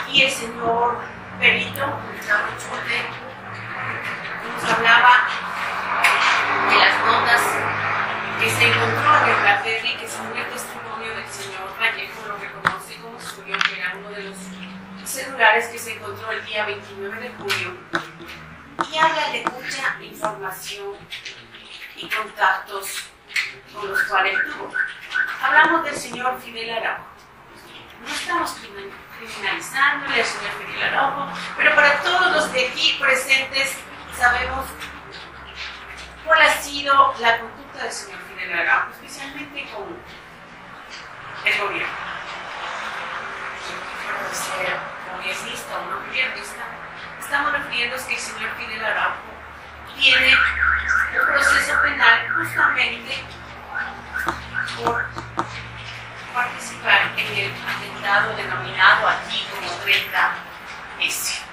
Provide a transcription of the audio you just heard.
Y el señor perito, Gustavo Chote, nos hablaba de las notas que se encontró en el Blackberry, que según el testimonio del señor Vallejo lo reconoce como suyo, que era uno de los celulares que se encontró el día 29 de julio, y habla de mucha información y contactos con los cuales tuvo. Hablamos del señor Fidel Araujo. No estamos criminalizándole al señor Fidel Araujo, pero para todos los de aquí presentes sabemos cuál ha sido la conducta del señor Fidel Araujo, especialmente con el gobierno. Puede ser gobernista o no gobernista, estamos refiriéndonos que el señor Fidel Araujo tiene un proceso penal justamente por participar en el atentado denominado aquí como 30S.